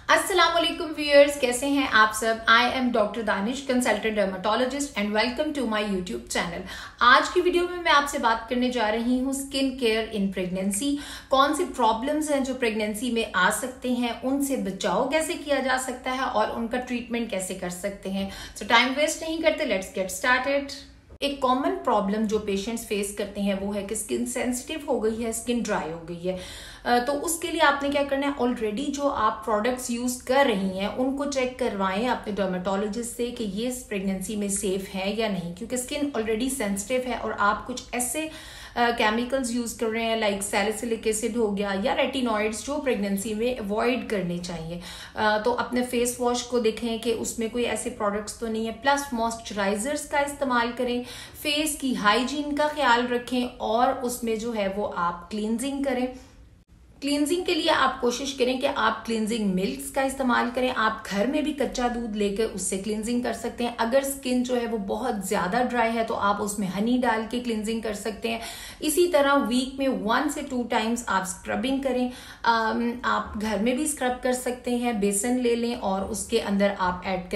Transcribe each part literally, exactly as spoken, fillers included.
अस्सलाम वालेकुम व्यूअर्स, कैसे हैं आप सब। I am doctor Danish, consultant dermatologist and welcome to my YouTube channel. आज की वीडियो में मैं आपसे बात करने जा रही हूँ स्किन केयर इन प्रेगनेंसी। कौन सी प्रॉब्लम्स हैं जो प्रेगनेंसी में आ सकते हैं, उनसे बचाव कैसे किया जा सकता है और उनका ट्रीटमेंट कैसे कर सकते हैं। सो टाइम वेस्ट नहीं करते, लेट्स गेट स्टार्टेड। एक कॉमन प्रॉब्लम जो पेशेंट्स फेस करते हैं वो है कि स्किन सेंसिटिव हो गई है, स्किन ड्राई हो गई है। तो उसके लिए आपने क्या करना है, ऑलरेडी जो आप प्रोडक्ट्स यूज कर रही हैं उनको चेक करवाएं अपने डर्मेटोलॉजिस्ट से कि ये प्रेगनेंसी में सेफ है या नहीं, क्योंकि स्किन ऑलरेडी सेंसिटिव है और आप कुछ ऐसे केमिकल्स uh, यूज कर रहे हैं लाइक सैलिसिलिक एसिड हो गया या रेटिनॉइड्स जो प्रेगनेंसी में अवॉइड करने चाहिए। uh, तो अपने फेस वॉश को देखें कि उसमें कोई ऐसे प्रोडक्ट्स तो नहीं है, प्लस मॉइस्चराइजर्स का इस्तेमाल करें, फेस की हाइजीन का ख्याल रखें और उसमें जो है वो आप क्लींजिंग करें। क्लींजिंग के लिए आप कोशिश करें कि आप क्लींजिंग मिल्क्स का इस्तेमाल करें। आप घर में भी कच्चा दूध लेकर उससे क्लींजिंग कर सकते हैं। अगर स्किन जो है वो बहुत ज्यादा ड्राई है तो आप उसमें हनी डाल के क्लींजिंग कर सकते हैं। इसी तरह वीक में वन से टू टाइम्स आप स्क्रबिंग करें। आप घर में भी स्क्रब कर सकते हैं, बेसन ले लें और उसके अंदर आप ऐड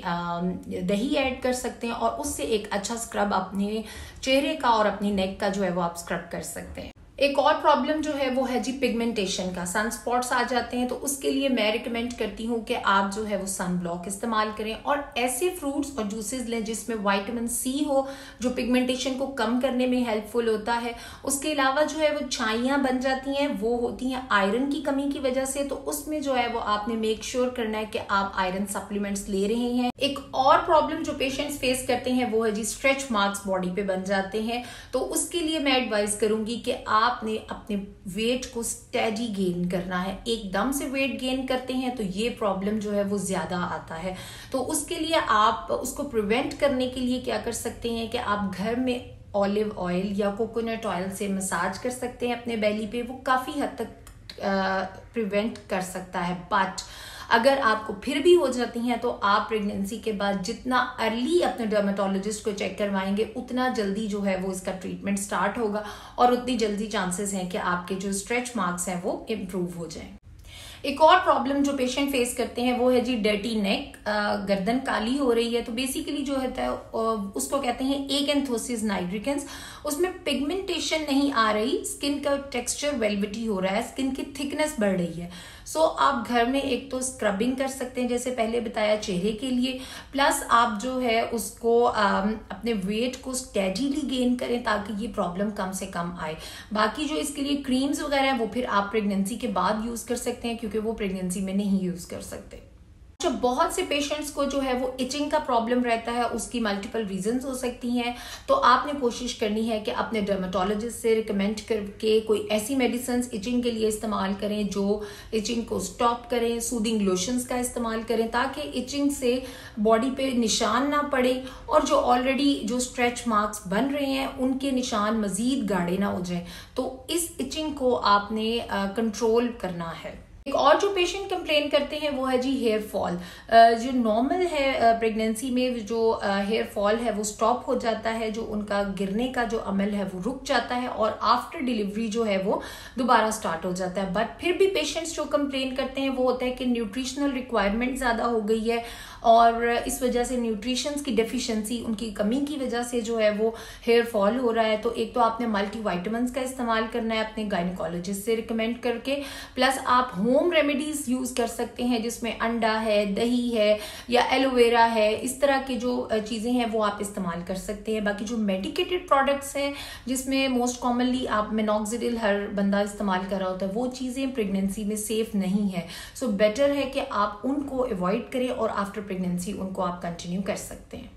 करें, दही ऐड कर सकते हैं और उससे एक अच्छा स्क्रब अपने चेहरे का और अपनी नेक का जो है वो आप स्क्रब कर सकते हैं। एक और प्रॉब्लम जो है वो है जी पिगमेंटेशन का, सन स्पॉट्स आ जाते हैं। तो उसके लिए मैं रिकमेंड करती हूँ कि आप जो है वो सन ब्लॉक इस्तेमाल करें और ऐसे फ्रूट्स और जूसेस लें जिसमें विटामिन सी हो, जो पिगमेंटेशन को कम करने में हेल्पफुल होता है। उसके अलावा जो है वो छाइयाँ बन जाती हैं, वो होती हैं आयरन की कमी की वजह से। तो उसमें जो है वो आपने मेक श्योर करना है कि आप आयरन सप्लीमेंट्स ले रहे हैं। एक और प्रॉब्लम जो पेशेंट्स फेस करते हैं वो है जी स्ट्रेच मार्क्स बॉडी पे बन जाते हैं। तो उसके लिए मैं एडवाइस करूंगी कि आपने अपने वेट को स्टेडी गेन करना है। एकदम से वेट गेन करते हैं तो ये प्रॉब्लम जो है वो ज्यादा आता है। तो उसके लिए आप उसको प्रिवेंट करने के लिए क्या कर सकते हैं कि आप घर में ऑलिव ऑयल या कोकोनट ऑयल से मसाज कर सकते हैं अपने बेली पे। वो काफी हद तक प्रिवेंट कर सकता है। बट अगर आपको फिर भी हो जाती हैं तो आप प्रेगनेंसी के बाद जितना अर्ली अपने डर्मेटोलॉजिस्ट को चेक करवाएंगे उतना जल्दी जो है वो इसका ट्रीटमेंट स्टार्ट होगा और उतनी जल्दी चांसेस हैं कि आपके जो स्ट्रेच मार्क्स हैं वो इम्प्रूव हो जाएं। एक और प्रॉब्लम जो पेशेंट फेस करते हैं वो है जी डर्टी नेक, गर्दन काली हो रही है। तो बेसिकली जो होता है उसको कहते हैं एकेंथोसिस नाइग्रिकेंस। उसमें पिगमेंटेशन नहीं आ रही, स्किन का टेक्सचर वेलवेटी हो रहा है, स्किन की थिकनेस बढ़ रही है। सो so, आप घर में एक तो स्क्रबिंग कर सकते हैं जैसे पहले बताया चेहरे के लिए, प्लस आप जो है उसको आ, अपने वेट को स्टेडीली गेन करें ताकि ये प्रॉब्लम कम से कम आए। बाकी जो इसके लिए क्रीम्स वगैरह है वो फिर आप प्रेगनेंसी के बाद यूज कर सकते हैं क्योंकि वो प्रेगनेंसी में नहीं यूज कर सकते। जो बहुत से पेशेंट्स को जो है वो इचिंग का प्रॉब्लम रहता है, उसकी मल्टीपल रीजंस हो सकती हैं। तो आपने कोशिश करनी है कि अपने डर्मेटोलॉजिस्ट से रिकमेंड करके कोई ऐसी मेडिसिन इचिंग के लिए इस्तेमाल करें जो इचिंग को स्टॉप करें। सूदिंग लोशंस का इस्तेमाल करें ताकि इचिंग से बॉडी पे निशान ना पड़े और जो ऑलरेडी जो स्ट्रेच मार्क्स बन रहे हैं उनके निशान मजीद गाढ़े ना हो जाए। तो इस इचिंग को आपने कंट्रोल करना है। एक और जो पेशेंट कंप्लेन करते हैं वो है जी हेयर फॉल। जो नॉर्मल है प्रेगनेंसी में जो हेयर फॉल है वो स्टॉप हो जाता है, जो उनका गिरने का जो अमल है वो रुक जाता है और आफ्टर डिलीवरी जो है वो दोबारा स्टार्ट हो जाता है। बट फिर भी पेशेंट्स जो कंप्लेन करते हैं वो होता है कि न्यूट्रिशनल रिक्वायरमेंट ज्यादा हो गई है और इस वजह से न्यूट्रिशंस की डेफिशिएंसी, उनकी कमी की वजह से जो है वो हेयर फॉल हो रहा है। तो एक तो आपने मल्टीविटामिन्स का इस्तेमाल करना है अपने गायनेकोलॉजिस्ट से रिकमेंड करके, प्लस आप होम रेमेडीज यूज कर सकते हैं जिसमें अंडा है, दही है या एलोवेरा है। इस तरह की जो चीजें हैं वो आप इस्तेमाल कर सकते हैं। बाकी जो मेडिकेटेड प्रोडक्ट्स हैं जिसमें मोस्ट कॉमनली आप मिनॉक्सिडिल हर बंदा इस्तेमाल कर रहा होता है, वो चीजें प्रेगनेंसी में सेफ नहीं है। सो so, बेटर है कि आप उनको अवॉइड करें और आफ्टर प्रेगनेंसी उनको आप कंटिन्यू कर सकते हैं।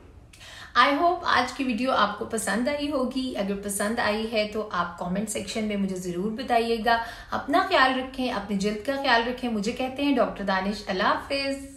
आई होप आज की वीडियो आपको पसंद आई होगी। अगर पसंद आई है तो आप कमेंट सेक्शन में मुझे जरूर बताइएगा। अपना ख्याल रखें, अपनी जल्द का ख्याल रखें। मुझे कहते हैं डॉक्टर दानिश। अल्लाह हाफिज।